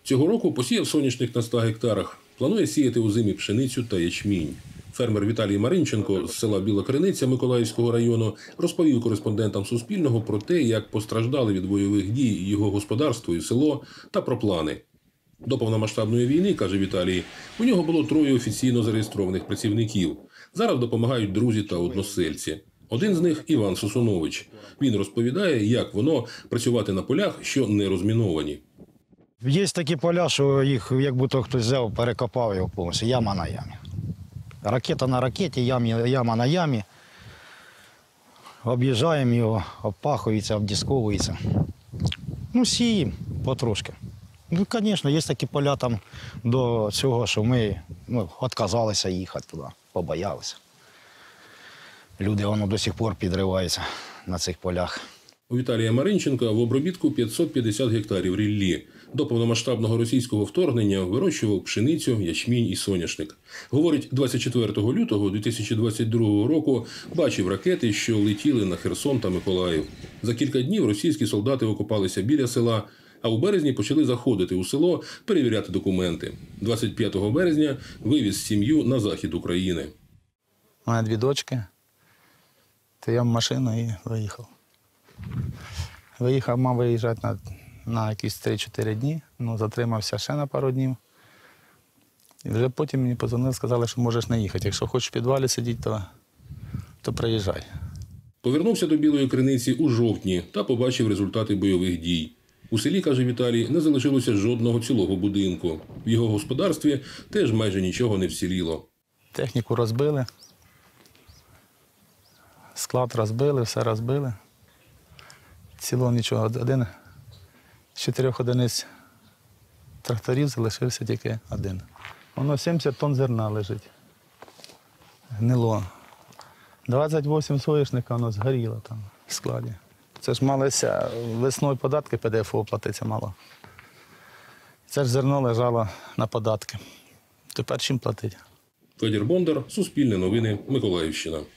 Цього року посіяв соняшник на 100 гектарах. Планує сіяти озимі пшеницю та ячмінь. Фермер Віталій Маринченко з села Біла Криниця Миколаївського району розповів кореспондентам Суспільного про те, як постраждали від бойових дій його господарство і село, та про плани. До повномасштабної війни, каже Віталій, у нього було 3 офіційно зареєстрованих працівників. Зараз допомагають друзі та односельці. Один з них – Іван Сосунович. Він розповідає, як воно працювати на полях, що не розміновані. Є такі поля, що їх як будто хтось взяв, перекопав його повністю, яма на ямі. Ракета на ракеті, яма на ямі. Об'їжджаємо його, обпахується, обдісковується. Сіємо потрошки. Звісно, є такі поля там до цього, що ми відказалися їхати туди, побоялися. Люди до сих пор підриваються на цих полях. У Віталія Маринченка в обробітку 550 гектарів ріллі. До повномасштабного російського вторгнення вирощував пшеницю, ячмінь і соняшник. Говорить, 24 лютого 2022 року бачив ракети, що летіли на Херсон та Миколаїв. За кілька днів російські солдати окопалися біля села, а у березні почали заходити у село, перевіряти документи. 25 березня вивіз сім'ю на захід України. У мене 2 дочки, то я в машину і виїхав. Мав виїжджати на якісь 3-4 дні, затримався ще на пару днів. І вже потім мені подзвонили, сказали, що можеш не їхати. Якщо хочеш в підвалі сидіти, то приїжджай. Повернувся до Білої Криниці у жовтні та побачив результати бойових дій. У селі, каже Віталій, не залишилося жодного цілого будинку. В його господарстві теж майже нічого не вціліло. Техніку розбили, склад розбили, все розбили. Цілого нічого. Один з 4 одиниць тракторів залишився тільки один. Воно 70 тонн зерна лежить. Гнило. 28 соняшника воно згоріло там в складі. Це ж малися весною податки ПДФО платиться мало. Це ж зерно лежало на податки. Тепер чим платити? Федір Бондар, Суспільне новини, Миколаївщина.